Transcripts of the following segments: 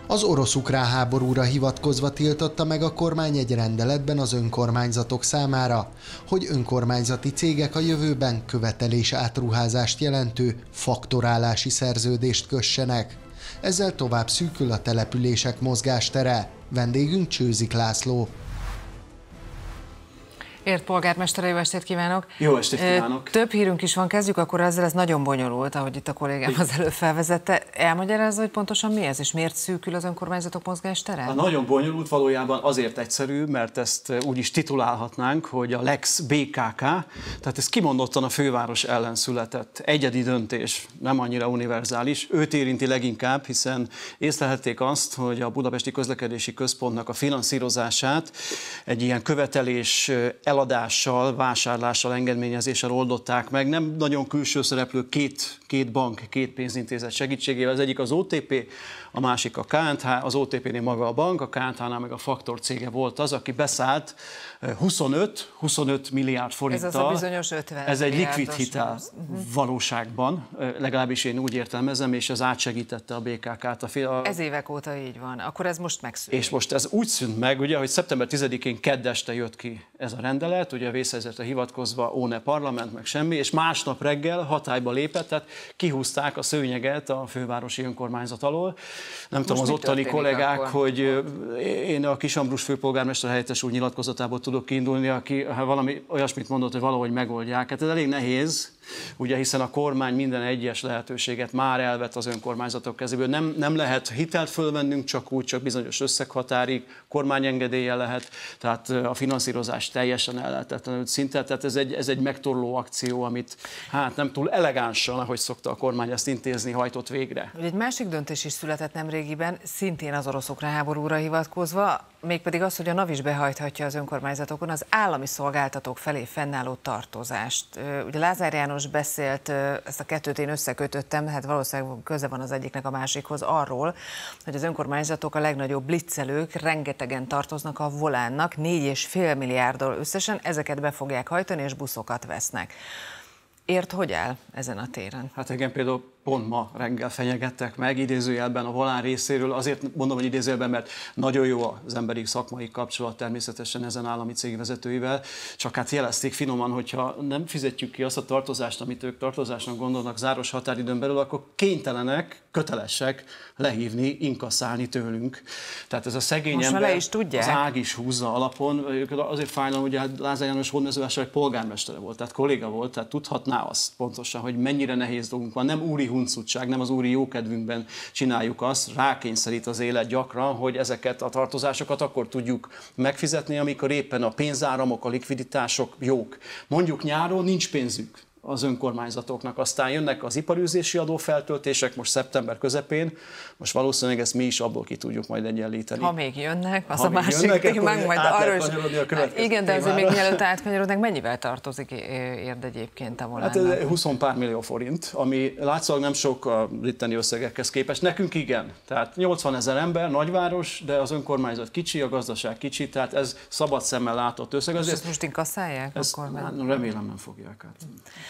Az orosz-ukrán háborúra hivatkozva tiltotta meg a kormány egy rendeletben az önkormányzatok számára, hogy önkormányzati cégek a jövőben követelés átruházást jelentő faktorálási szerződést kössenek. Ezzel tovább szűkül a települések mozgástere. Vendégünk Csőzik László. Ért polgármestere, jó estét kívánok! Jó estét kívánok! Több hírünk is van, kezdjük akkor ezzel, ez nagyon bonyolult, ahogy itt a kollégám az előbb felvezette. Elmagyarázza, hogy pontosan mi ez, és miért szűkül az önkormányzatok mozgástere? Nagyon bonyolult, valójában azért egyszerű, mert ezt úgy is titulálhatnánk, hogy a Lex BKK, tehát ez kimondottan a főváros ellen született egyedi döntés, nem annyira univerzális. Őt érinti leginkább, hiszen észlelhették azt, hogy a Budapesti Közlekedési Központnak a finanszírozását egy ilyen követelés eladással, vásárlással, engedményezéssel oldották meg. Nem nagyon külső szereplő, két bank, két pénzintézet segítségével. Az egyik az OTP, a másik a KNH, az OTP-nél maga a bank, a KNH-nál meg a faktor cége volt az, aki beszállt 25 milliárd forinttal. Ez az a bizonyos 50 Ez egy likvid milliárdos hitel valóságban, legalábbis én úgy értelmezem, és ez átsegítette a BKK-t. Ez évek óta így van, akkor ez most megszűnik. És most ez úgy szűnt meg, ugye, hogy szeptember 10-én kedd este jött ki ez a rendelet, ugye a vészhelyzetre hivatkozva, óne parlament, meg semmi, és másnap reggel hatályba lépett, tehát kihúzták a szőnyeget a fővárosi önkormányzat alól. Nem tudom, az ottani kollégák, akkor? Hogy én a Kisambrus főpolgármester helyettes úr nyilatkozatából tudok kiindulni, aki valami olyasmit mondott, hogy valahogy megoldják. Hát ez elég nehéz, ugye, hiszen a kormány minden egyes lehetőséget már elvett az önkormányzatok kezéből. Nem lehet hitelt fölvennünk csak úgy, csak bizonyos összeghatárig, kormányengedéllyel lehet, tehát a finanszírozás teljesen ellehetetlenült szinten. Tehát ez egy megtorló akció, amit hát nem túl elegánsan, ahogy szokta a kormány ezt intézni, hajtott végre. Egy másik döntés is született nemrégiben, szintén az orosz-ukrán háborúra hivatkozva, mégpedig az, hogy a NAV is behajthatja az önkormányzatokon az állami szolgáltatók felé fennálló tartozást. Ugye Lázár János beszélt, ezt a kettőt én összekötöttem, hát valószínűleg köze van az egyiknek a másikhoz arról, hogy az önkormányzatok a legnagyobb blitzelők, rengetegen tartoznak a volánnak, 4,5 milliárddal összesen, ezeket be fogják hajtani, és buszokat vesznek. Ért hogy áll ezen a téren? Hát igen, például pont ma reggel fenyegettek meg, idézőjelben a volán részéről, azért mondom, hogy idézőjelben, mert nagyon jó az emberi szakmai kapcsolat természetesen ezen állami cégvezetőivel, csak hát jelezték finoman, hogyha nem fizetjük ki azt a tartozást, amit ők tartozásnak gondolnak záros határidőn belül, akkor kénytelenek, kötelesek lehívni, inkasszálni tőlünk. Tehát ez a szegény ember, az ág is húzza alapon, azért fájlan, hogy Lázár János hódmezővásárhely polgármestere volt, tehát kolléga volt, tehát tudhatná azt pontosan, hogy mennyire nehéz dolgunk van, nem úri huncutság, nem az úri jókedvünkben csináljuk azt, rákényszerít az élet gyakran, hogy ezeket a tartozásokat akkor tudjuk megfizetni, amikor éppen a pénzáramok, a likviditások jók. Mondjuk nyáron nincs pénzük az önkormányzatoknak, aztán jönnek az iparűzési adófeltöltések most szeptember közepén, most valószínűleg ezt mi is abból ki tudjuk majd egyenlíteni. Ha még jönnek, az a másik témánk, majd arról is. Igen, de azért még mielőtt átkanyarodnak, mennyivel tartozik Érd egyébként a volánnak? Hát 20 pár millió forint, ami látszólag nem sok a itteni összegekhez képest. Nekünk igen. Tehát 80 000 ember, nagyváros, de az önkormányzat kicsi, a gazdaság kicsi, tehát ez szabad szemmel látott összeg. És ezt most inkasszálják? Remélem nem fogják át.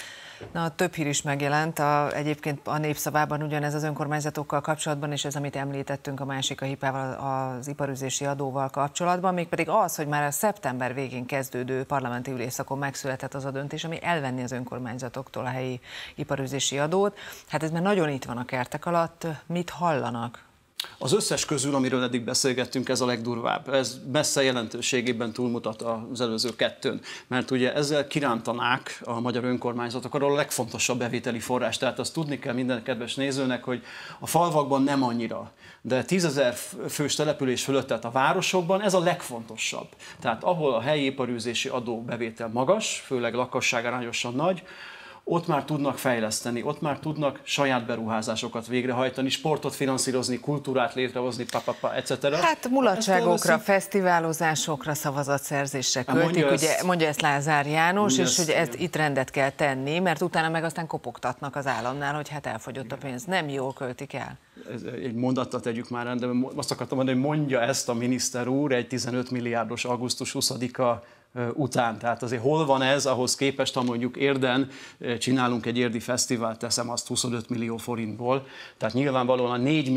Na, több hír is megjelent, egyébként a Népszavában ugyanez az önkormányzatokkal kapcsolatban, és ez, amit említettünk, a másik a hipával, az iparűzési adóval kapcsolatban, mégpedig az, hogy már a szeptember végén kezdődő parlamenti ülésszakon megszületett az a döntés, ami elvenni az önkormányzatoktól a helyi iparűzési adót. Hát ez már nagyon itt van a kertek alatt, mit hallanak? Az összes közül, amiről eddig beszélgettünk, ez a legdurvább. Ez messze jelentőségében túlmutat az előző kettőn, mert ugye ezzel kirántanák a magyar önkormányzatok arról a legfontosabb bevételi forrás. Tehát azt tudni kell minden kedves nézőnek, hogy a falvakban nem annyira, de 10 000 fős település fölött, tehát a városokban ez a legfontosabb. Tehát ahol a helyi iparűzési adó bevétel magas, főleg lakosságarányosan nagy, ott már tudnak fejleszteni, ott már tudnak saját beruházásokat végrehajtani, sportot finanszírozni, kultúrát létrehozni, etc. Hát mulatságokra, fesztiválozásokra, szavazatszerzésre költik, mondja ezt Lázár János, és hogy ezt itt rendet kell tenni, mert utána meg aztán kopogtatnak az államnál, hogy hát elfogyott a pénz, nem jól költik el. Egy mondattal tegyük már rendben, azt akartam mondani, hogy mondja ezt a miniszter úr egy 15 milliárdos augusztus 20-a után. Tehát azért hol van ez ahhoz képest, ha mondjuk Érden csinálunk egy érdi fesztivált, teszem azt 25 millió forintból, tehát nyilvánvalóan a 4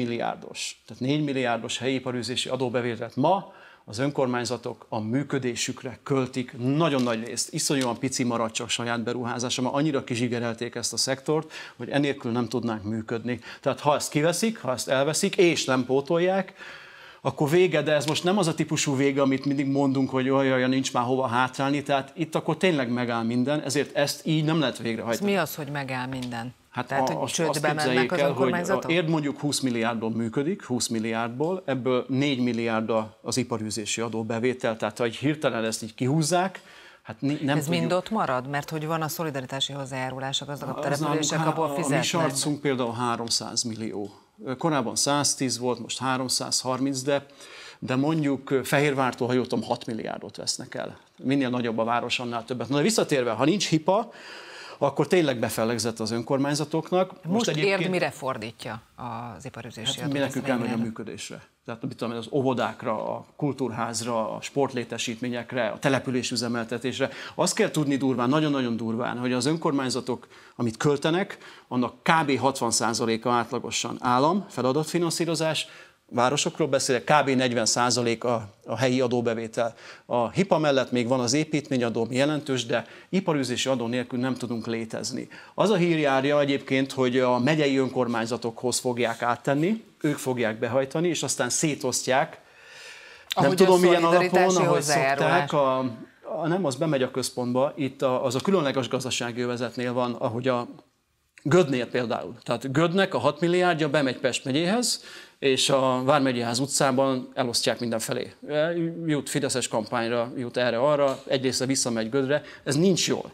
milliárdos helyi iparűzési adóbevételt ma az önkormányzatok a működésükre költik nagyon nagy részt. Iszonyúan pici maradt csak saját beruházása, mert annyira kizsigerelték ezt a szektort, hogy enélkül nem tudnánk működni. Tehát ha ezt kiveszik, ha ezt elveszik, és nem pótolják, akkor vége, de ez most nem az a típusú vége, amit mindig mondunk, hogy olyan nincs már hova hátrálni, tehát itt akkor tényleg megáll minden, ezért ezt így nem lehet végrehajtani. Ez mi az, hogy megáll minden? Hát tehát, hogy csődbe mennek az önkormányzatok? Érd mondjuk 20 milliárdból működik, 20 milliárdból, ebből 4 milliárd az iparűzési adóbevétel, tehát ha hirtelen ezt így kihúzzák, hát nem ez tudjuk. Mind ott marad? Mert hogy van a szolidaritási hozzájárulás a gazdagabb települések, abból fizetnek. A mi sarcunk például 300 millió. Korábban 110 volt, most 330, de mondjuk Fehérvártól, ha jól tudom, 6 milliárdot vesznek el. Minél nagyobb a város, annál többet. Na de visszatérve, ha nincs hipa, akkor tényleg befellegzett az önkormányzatoknak. Most Érd mire fordítja az iparüzési adót? Mi nekünk elmegy a működésre. Tehát mit tudom, az óvodákra, a kultúrházra, a sportlétesítményekre, a településüzemeltetésre. Azt kell tudni durván, nagyon-nagyon durván, hogy az önkormányzatok, amit költenek, annak kb. 60%-a átlagosan állam, feladatfinanszírozás, városokról beszélek, kb. 40% a helyi adóbevétel. A HIPA mellett még van az építményadó, jelentős, de iparűzési adó nélkül nem tudunk létezni. Az a hír járja egyébként, hogy a megyei önkormányzatokhoz fogják áttenni, ők fogják behajtani, és aztán szétosztják. Ahogy nem tudom milyen alapon, ahogy szokták. Nem, az bemegy a központba, itt az a különleges gazdasági övezetnél van, ahogy a Gödnél például. Tehát Gödnek a 6 milliárdja bemegy Pest megyéhez, és a Vármegyeház utcában elosztják mindenfelé. Jut fideszes kampányra, jut erre-arra, egy része visszamegy Gödre, ez nincs jól.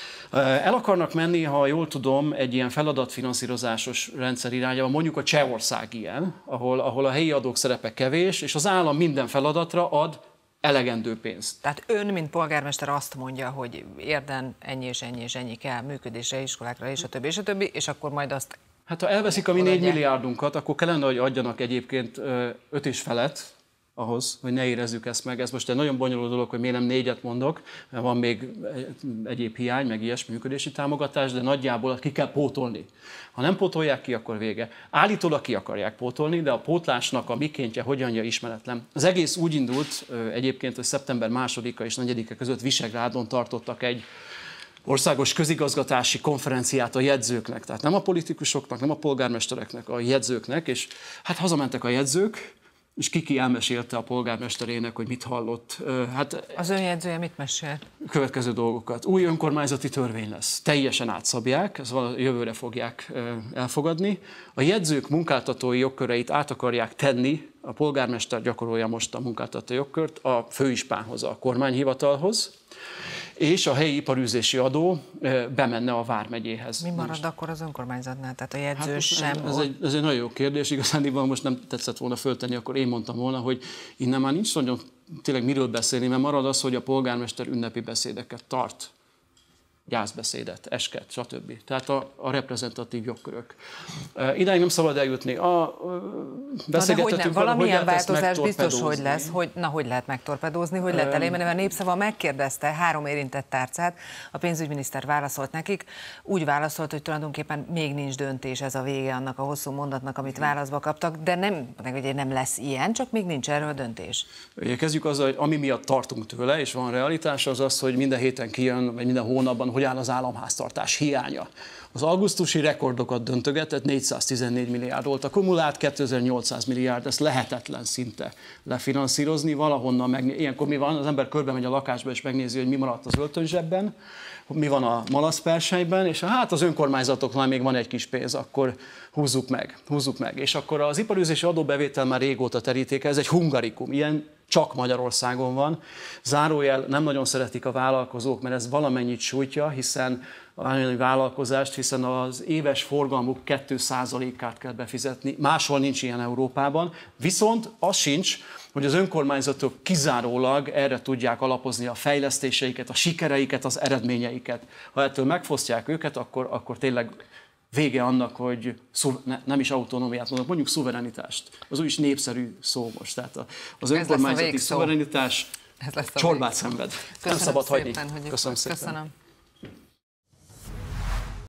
El akarnak menni, ha jól tudom, egy ilyen feladatfinanszírozásos rendszer irányába, mondjuk a Csehország ilyen, ahol a helyi adók szerepe kevés, és az állam minden feladatra ad elegendő pénzt. Tehát ön, mint polgármester azt mondja, hogy Érden ennyi és ennyi és ennyi kell működésre, iskolákra, és a többi, és akkor majd azt... Hát ha elveszik a mi 4 milliárdunkat, akkor kellene, hogy adjanak egyébként 5 és felet ahhoz, hogy ne érezzük ezt meg. Ez most egy nagyon bonyolult dolog, hogy miért nem 4-et mondok, mert van még egyéb hiány, meg ilyes működési támogatás, de nagyjából ki kell pótolni. Ha nem pótolják ki, akkor vége. Állítólag ki akarják pótolni, de a pótlásnak a mikéntje, hogyanja ismeretlen. Az egész úgy indult egyébként, hogy szeptember 2-a és 4-e között Visegrádon tartottak egy országos közigazgatási konferenciát a jegyzőknek, tehát nem a politikusoknak, nem a polgármestereknek, a jegyzőknek, és hát hazamentek a jegyzők, és ki elmesélte a polgármesterének, hogy mit hallott. Hát, az önjegyzője mit mesél? Következő dolgokat. Új önkormányzati törvény lesz. Teljesen átszabják, ezt jövőre fogják elfogadni. A jegyzők munkáltatói jogköreit át akarják tenni, a polgármester gyakorolja most a munkáltatói jogkört a főispánhoz, a kormányhivatalhoz, és a helyi iparűzési adó bemenne a Vármegyéhez. Mi marad akkor az önkormányzatnál? Tehát a jegyző sem... Ez egy nagyon jó kérdés, igazán most nem tetszett volna föltenni, akkor én mondtam volna, hogy innen már nincs nagyon tényleg miről beszélni, mert marad az, hogy a polgármester ünnepi beszédeket tart. Gyászbeszédet, esket, stb. Tehát a reprezentatív jogkörök. Idáig nem szabad eljutni. Valamilyen változás biztos, hogy lesz. Hogy lehet megtorpedózni, hogy lehet elérni, mert Népszava megkérdezte 3 érintett tárcát, a pénzügyminiszter válaszolt nekik, úgy válaszolt, hogy tulajdonképpen még nincs döntés, ez a vége annak a hosszú mondatnak, amit válaszba kaptak, de nem lesz ilyen, csak még nincs erről döntés. Kezdjük azzal, hogy ami miatt tartunk tőle, és van realitás, az, hogy minden héten kijön, vagy minden hónapban hogy áll az államháztartás hiánya. Az augusztusi rekordokat döntögetett, 414 milliárd volt a kumulált, 2800 milliárd, ezt lehetetlen szinte lefinanszírozni, valahonnan ilyenkor mi van, az ember körbe megy a lakásba és megnézi, hogy mi maradt az öltönzsebben, mi van a malaszperselyben, és hát az önkormányzatoknál még van egy kis pénz, akkor húzzuk meg. És akkor az iparűzési adóbevétel már régóta terítéke, ez egy hungarikum, ilyen csak Magyarországon van. Zárójel, nem nagyon szeretik a vállalkozók, mert ez valamennyit sújtja, hiszen az éves forgalmuk 2%-át kell befizetni, máshol nincs ilyen Európában, viszont az sincs, hogy az önkormányzatok kizárólag erre tudják alapozni a fejlesztéseiket, a sikereiket, az eredményeiket. Ha ettől megfosztják őket, akkor tényleg vége annak, hogy nem is autonómiát mondok, mondjuk szuverenitást. Az úgyis népszerű szó most. Tehát az önkormányzati szuverenitás Ez lesz a csorbát szenved. Nem szabad hagyni. Köszönöm szépen. Köszönöm.